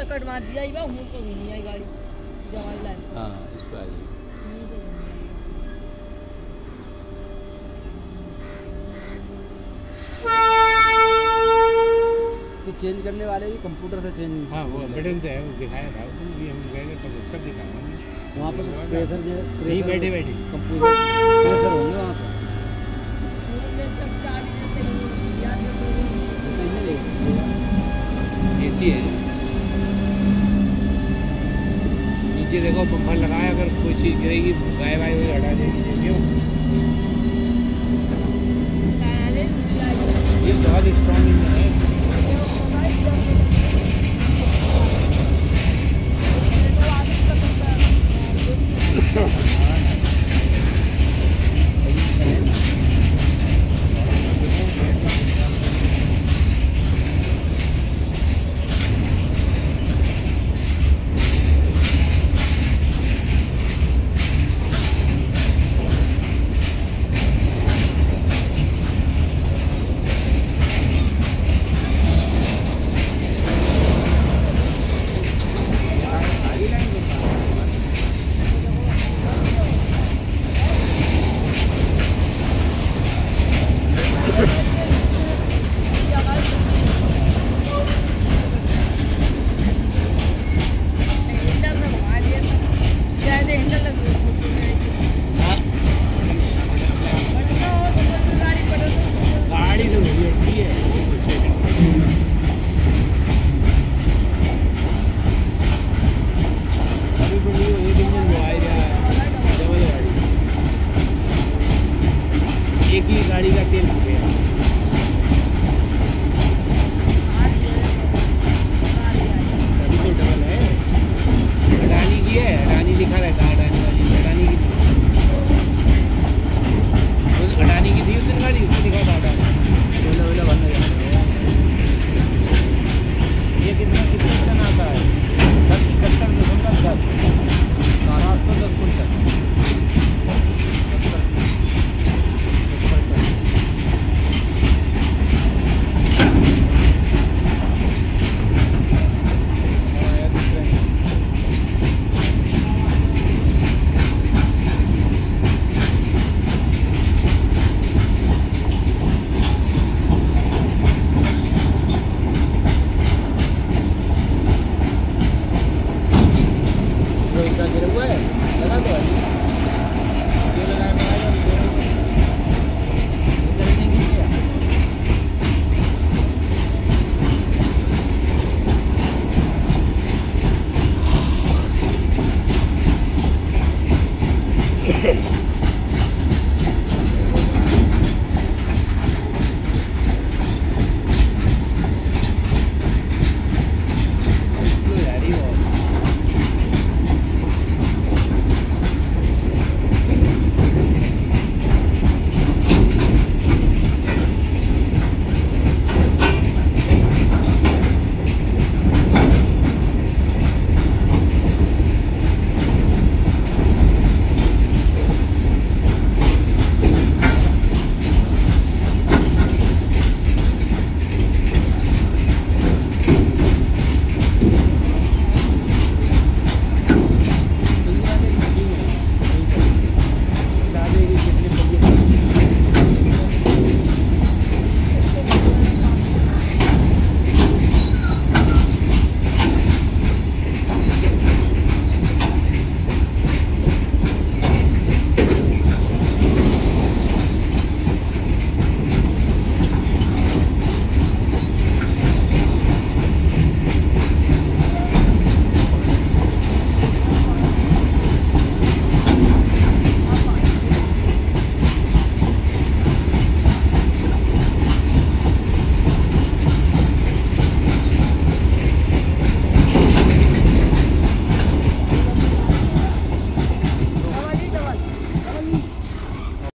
Cut मार दिया ही मुंह तो भी नहीं आई गाड़ी जवाई लाइन। हाँ इस पे आ जाइए। तो चेंज करने वाले भी कंप्यूटर से चेंज। हाँ वो बटन से है, वो दिखाया था उसमें भी, हम गए तो सब दिखाया वहाँ पर प्रेशर जो नहीं बैठे बैठे कंप्यूटर प्रेशर होंगे वहाँ पर। एसी है नीचे देखो, बम्पर लगाया, अगर कोई चीज़ गिरेगी गाय वाय हटा देगी। ये बहुत स्ट्रॉन्ग